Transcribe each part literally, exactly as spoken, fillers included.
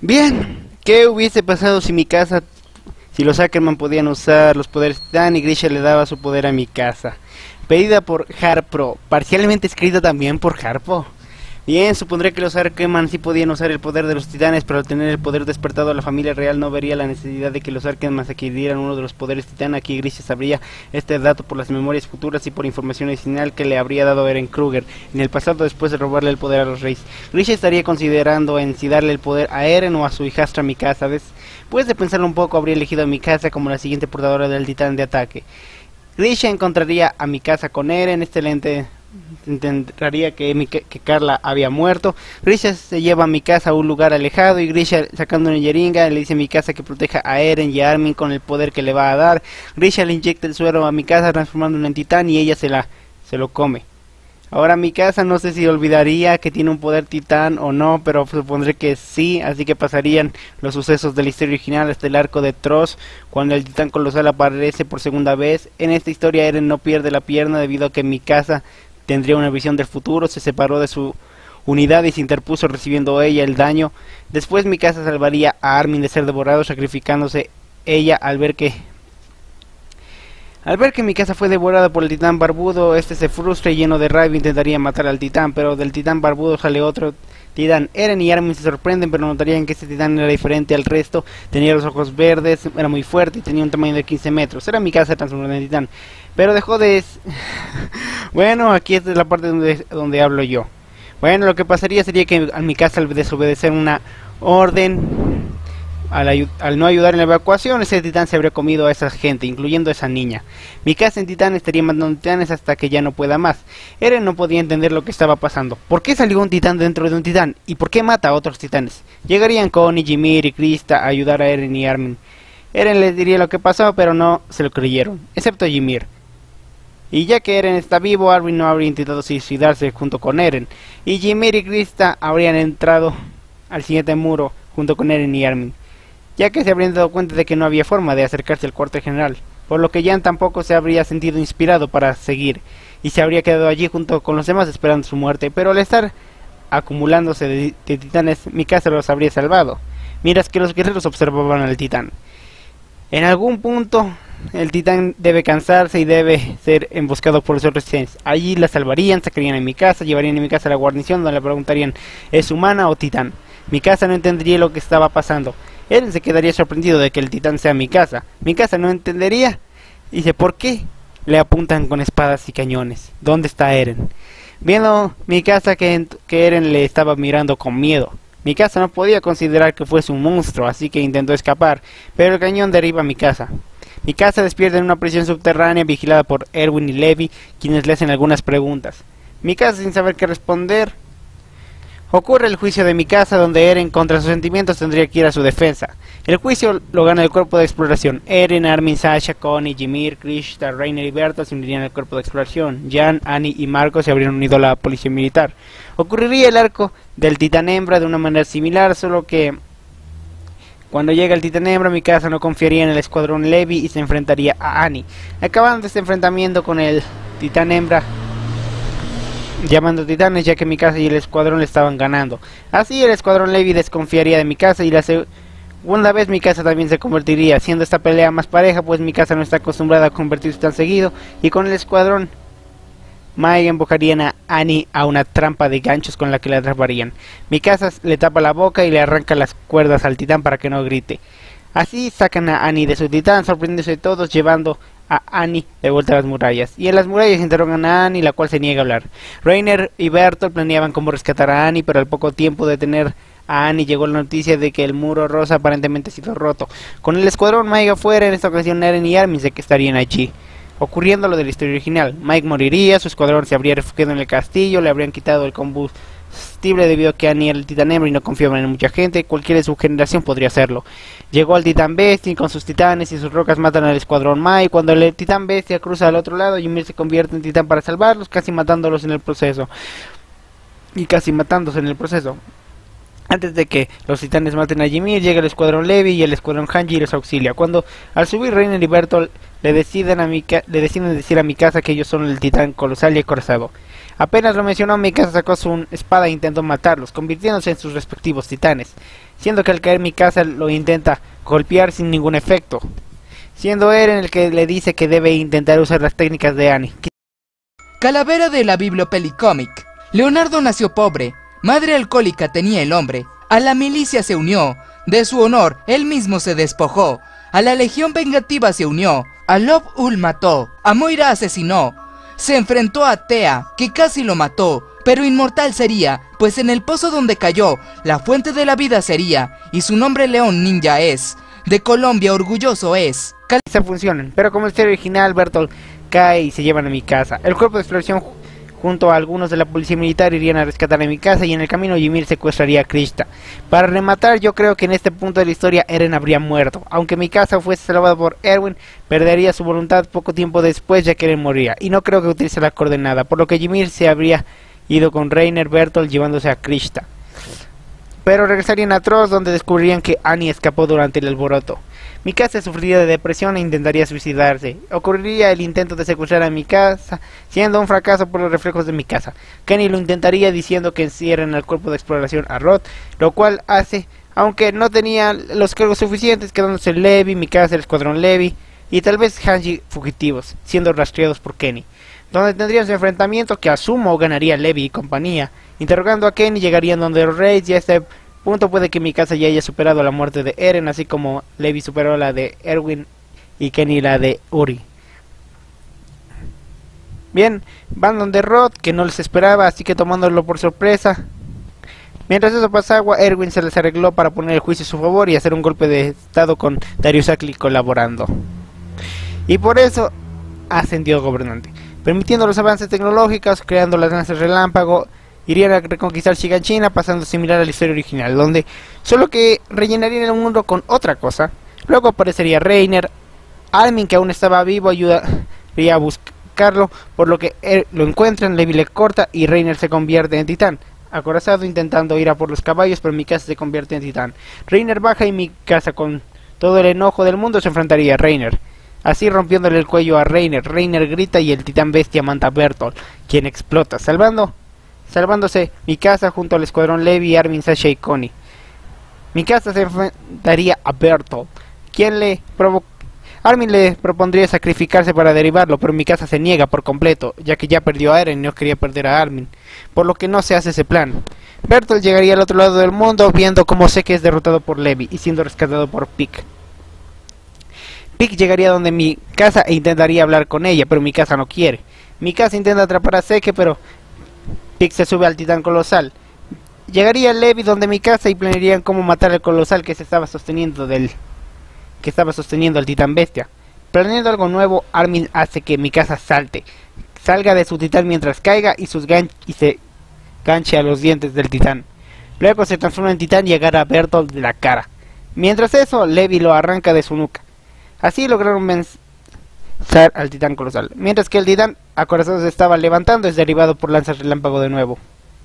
Bien, ¿qué hubiese pasado si mi casa, si los Ackerman podían usar los poderes Titán y Grisha le daba su poder a mi casa? Pedida por Harpro, parcialmente escrita también por Harpo. Bien, supondré que los Ackerman sí podían usar el poder de los titanes, pero al tener el poder despertado a la familia real no vería la necesidad de que los Ackerman adquirieran uno de los poderes titán. Aquí Grisha sabría este dato por las memorias futuras y por información adicional que le habría dado Eren Kruger en el pasado después de robarle el poder a los Reyes. Grisha estaría considerando en si darle el poder a Eren o a su hijastra Mikasa. Después de pensarlo un poco, habría elegido a Mikasa como la siguiente portadora del titán de ataque. Grisha encontraría a Mikasa con Eren, excelente. Entendería que, que Carla había muerto. Grisha se lleva a Mikasa a un lugar alejado y Grisha, sacando una jeringa, le dice a Mikasa que proteja a Eren y a Armin con el poder que le va a dar. Grisha le inyecta el suero a Mikasa transformándolo en titán y ella se la se lo come. Ahora Mikasa no sé si olvidaría que tiene un poder titán o no, pero supondré que sí, así que pasarían los sucesos de la historia original hasta el arco de Tross, cuando el titán colosal aparece por segunda vez. En esta historia Eren no pierde la pierna debido a que Mikasa tendría una visión del futuro, se separó de su unidad y se interpuso recibiendo ella el daño. Después Mikasa salvaría a Armin de ser devorado, sacrificándose ella al ver que al ver que Mikasa fue devorada por el titán barbudo. Este se frustra y lleno de rabia intentaría matar al titán, pero del titán barbudo sale otro titán. Eren y Armin se sorprenden, pero notarían que este titán era diferente al resto. Tenía los ojos verdes, era muy fuerte y tenía un tamaño de quince metros. Era Mikasa transformada en titán, pero dejó de... Bueno, aquí esta es la parte donde, donde hablo yo. Bueno, lo que pasaría sería que a Mikasa, al desobedecer una orden, al, al no ayudar en la evacuación, ese titán se habría comido a esa gente, incluyendo a esa niña. Mikasa en titán estaría matando titanes hasta que ya no pueda más. Eren no podía entender lo que estaba pasando. ¿Por qué salió un titán dentro de un titán? ¿Y por qué mata a otros titanes? Llegarían Connie, Ymir y Krista a ayudar a Eren y Armin. Eren les diría lo que pasó, pero no se lo creyeron, excepto Ymir. Y ya que Eren está vivo, Armin no habría intentado suicidarse junto con Eren. Y Ymir y Krista habrían entrado al siguiente muro junto con Eren y Armin, ya que se habrían dado cuenta de que no había forma de acercarse al cuartel general, por lo que Jan tampoco se habría sentido inspirado para seguir, y se habría quedado allí junto con los demás esperando su muerte. Pero al estar acumulándose de, de titanes, Mikasa los habría salvado, mientras que los guerreros observaban al titán. En algún punto el titán debe cansarse y debe ser emboscado por los otros titanes. Allí la salvarían, sacarían a Mikasa, llevarían a Mikasa a la guarnición, donde le preguntarían ¿es humana o titán? Mikasa no entendería lo que estaba pasando. Eren se quedaría sorprendido de que el titán sea Mikasa. Mikasa no entendería. Dice, ¿por qué le apuntan con espadas y cañones? ¿Dónde está Eren? Viendo Mikasa que, que Eren le estaba mirando con miedo. Mikasa no podía considerar que fuese un monstruo, así que intentó escapar, pero el cañón derriba a Mikasa. Mikasa despierta en una prisión subterránea vigilada por Erwin y Levi, quienes le hacen algunas preguntas. Mikasa, sin saber qué responder, ocurre el juicio de Mikasa, donde Eren, contra sus sentimientos, tendría que ir a su defensa. El juicio lo gana el cuerpo de exploración. Eren, Armin, Sasha, Connie, Ymir, Krista, Reiner y Bertolt se unirían al cuerpo de exploración. Jan, Annie y Marco se habrían unido a la policía militar. Ocurriría el arco del titán hembra de una manera similar, solo que cuando llega el titán hembra, Mikasa no confiaría en el escuadrón Levi y se enfrentaría a Annie, acabando este enfrentamiento con el titán hembra llamando titanes, ya que Mikasa y el escuadrón le estaban ganando. Así el escuadrón Levi desconfiaría de Mikasa y la segunda vez Mikasa también se convertiría, siendo esta pelea más pareja, pues Mikasa no está acostumbrada a convertirse tan seguido, y con el escuadrón Mai empujarían a Annie a una trampa de ganchos con la que la atraparían. Mikasa le tapa la boca y le arranca las cuerdas al titán para que no grite. Así sacan a Annie de su titán, sorprendiéndose todos, llevando a Annie de vuelta a las murallas. Y en las murallas interrogan a Annie, la cual se niega a hablar. Reiner y Bertolt planeaban cómo rescatar a Annie, pero al poco tiempo de tener a Annie llegó la noticia de que el muro rosa aparentemente ha sido roto. Con el escuadrón Mike afuera, en esta ocasión Eren y Armin se que estarían allí. Ocurriendo lo de la historia original, Mike moriría, su escuadrón se habría refugiado en el castillo, le habrían quitado el combustible debido a que Annie era el titán hembra y no confiaban en mucha gente. Cualquiera de su generación podría hacerlo. Llegó al titán bestia y con sus titanes y sus rocas matan al escuadrón Mike. Cuando el titán bestia cruza al otro lado, Ymir se convierte en titán para salvarlos, casi matándolos en el proceso. Y casi matándose en el proceso. Antes de que los titanes maten a Ymir, llega el escuadrón Levi y el escuadrón Hanji y los auxilia. Cuando al subir Reiner y Bertolt le deciden, a Mika, le deciden decir a Mikasa que ellos son el titán colosal y acorazado. Apenas lo mencionó, Mikasa sacó su espada e intentó matarlos, convirtiéndose en sus respectivos titanes, siendo que al caer Mikasa lo intenta golpear sin ningún efecto, siendo Eren el que le dice que debe intentar usar las técnicas de Annie. Calavera de la Bibliopelicomic. Leonardo nació pobre, madre alcohólica tenía el hombre, a la milicia se unió, de su honor él mismo se despojó, a la legión vengativa se unió, a Lob Ul mató, a Moira asesinó, se enfrentó a Tea, que casi lo mató, pero inmortal sería, pues en el pozo donde cayó, la fuente de la vida sería, y su nombre León Ninja es, de Colombia orgulloso es. Cal Se funcionan, pero como el ser original, Bertolt cae y se llevan a Mikasa. El cuerpo de exploración junto a algunos de la policía militar irían a rescatar a Mikasa y en el camino Ymir secuestraría a Krishna. Para rematar, yo creo que en este punto de la historia Eren habría muerto. Aunque Mikasa fuese salvada por Erwin, perdería su voluntad poco tiempo después ya que Eren moría. Y no creo que utilice la coordenada, por lo que Ymir se habría ido con Reiner Bertolt llevándose a Krishna. Pero regresarían a Trost, donde descubrirían que Annie escapó durante el alboroto. Mikasa sufriría de depresión e intentaría suicidarse. Ocurriría el intento de secuestrar a Mikasa, siendo un fracaso por los reflejos de Mikasa. Kenny lo intentaría diciendo que encierren al cuerpo de exploración a Rod, lo cual hace, aunque no tenía los cargos suficientes, quedándose Levi, Mikasa, el escuadrón Levi y tal vez Hanji fugitivos, siendo rastreados por Kenny, donde tendrían su enfrentamiento que asumo ganaría Levi y compañía. Interrogando a Kenny llegarían donde los Reyes y a este punto puede que Mikasa ya haya superado la muerte de Eren, así como Levi superó la de Erwin y Kenny la de Uri. Bien, van donde Rod, que no les esperaba, así que tomándolo por sorpresa. Mientras eso pasaba, Erwin se les arregló para poner el juicio a su favor y hacer un golpe de estado con Darius Ackley colaborando. Y por eso ascendió gobernante, permitiendo los avances tecnológicos, creando las lanzas relámpago. Irían a reconquistar Shiganshina, pasando similar a la historia original, donde solo que rellenarían el mundo con otra cosa. Luego aparecería Reiner, Armin, que aún estaba vivo, ayudaría a buscarlo, por lo que él lo encuentran, Levi le corta y Reiner se convierte en titán. Acorazado intentando ir a por los caballos, pero Mikasa se convierte en titán. Reiner baja y Mikasa, con todo el enojo del mundo, se enfrentaría a Reiner, así rompiéndole el cuello a Reiner. Reiner grita y el titán bestia manda a Bertolt, quien explota, salvando salvándose Mikasa junto al escuadrón Levi, Armin, Sasha y Connie. Mikasa se enfrentaría a Bertolt, quien le provo Armin le propondría sacrificarse para derribarlo, pero Mikasa se niega por completo, ya que ya perdió a Eren y no quería perder a Armin, por lo que no se hace ese plan. Bertolt llegaría al otro lado del mundo, viendo cómo Zeke es derrotado por Levi y siendo rescatado por Pieck. Pieck llegaría donde Mikasa e intentaría hablar con ella, pero Mikasa no quiere. Mikasa intenta atrapar a Zeke, pero Pieck se sube al titán colosal. Llegaría Levi donde Mikasa y planearían cómo matar al colosal que se estaba sosteniendo del que estaba sosteniendo al titán bestia. Planeando algo nuevo, Armin hace que Mikasa salte, salga de su titán mientras caiga y sus gan y se ganche a los dientes del titán. Luego se transforma en titán y agarra a Bertolt de la cara. Mientras eso, Levi lo arranca de su nuca. Así lograron vencer al titán colosal, mientras que el titán acorazado se estaba levantando, es derribado por lanzas relámpago de nuevo.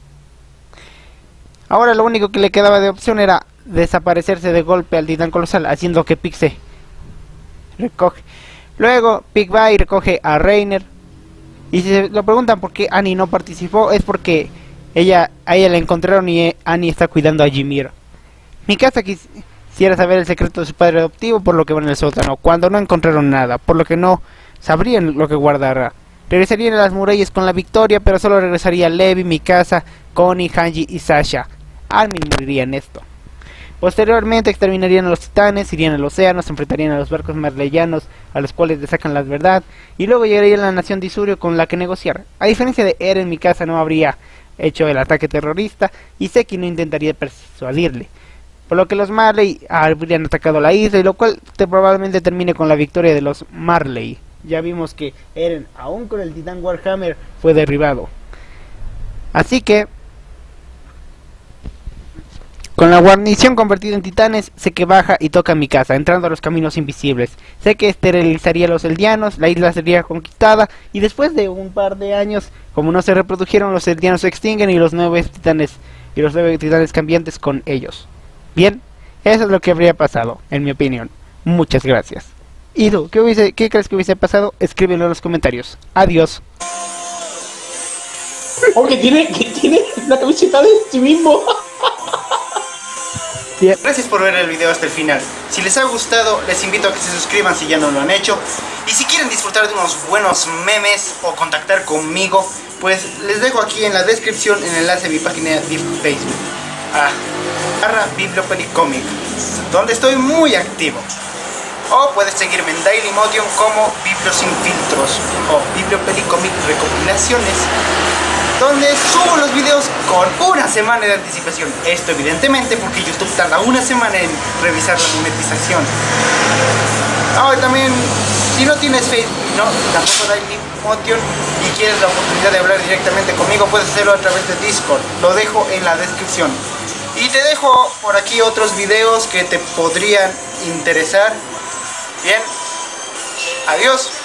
Ahora lo único que le quedaba de opción era desaparecerse de golpe al titán colosal, haciendo que Pieck se recoge. Luego Pieck va y recoge a Reiner, y si se lo preguntan por qué Annie no participó, es porque ella a ella la encontraron y Annie está cuidando a Ymir. Mikasa quisiera saber el secreto de su padre adoptivo, por lo que van al sótano, cuando no encontraron nada, por lo que no sabrían lo que guardará. Regresarían a las murallas con la victoria, pero solo regresaría Levi, Mikasa, Connie, Hanji y Sasha. Armin moriría en esto. Posteriormente exterminarían a los titanes, irían al océano, se enfrentarían a los barcos marleyanos, a los cuales le sacan la verdad, y luego llegaría a la nación de Isurio con la que negociar. A diferencia de Eren, Mikasa no habría hecho el ataque terrorista, y Zeke no intentaría persuadirle, por lo que los Marley habrían atacado la isla, y lo cual te probablemente termine con la victoria de los Marley. Ya vimos que Eren, aún con el titán Warhammer, fue derribado. Así que, con la guarnición convertida en titanes, Zeke baja y toca a Mikasa, entrando a los caminos invisibles. Zeke esterilizaría a los eldianos, la isla sería conquistada, y después de un par de años, como no se reprodujeron, los eldianos se extinguen y los nueve titanes y los nueve titanes cambiantes con ellos. Bien, eso es lo que habría pasado, en mi opinión. Muchas gracias. ¿Y tú? ¿Qué, hubiese, qué crees que hubiese pasado? Escríbelo en los comentarios. Adiós. O que tiene, que tiene la camiseta de sí mismo. Gracias por ver el video hasta el final. Si les ha gustado, les invito a que se suscriban si ya no lo han hecho. Y si quieren disfrutar de unos buenos memes o contactar conmigo, pues les dejo aquí en la descripción el enlace a mi página de Facebook, ah, barra Bibliopelicomic, donde estoy muy activo. O puedes seguirme en Dailymotion como Biblio Sin Filtros o Bibliopelicomic Recopilaciones, donde subo los videos con una semana de anticipación. Esto evidentemente porque YouTube tarda una semana en revisar la monetización. Ah, y también, si no tienes Facebook, no, tampoco Dailymotion y quieres la oportunidad de hablar directamente conmigo, puedes hacerlo a través de Discord. Lo dejo en la descripción. Y te dejo por aquí otros videos que te podrían interesar. Bien, adiós.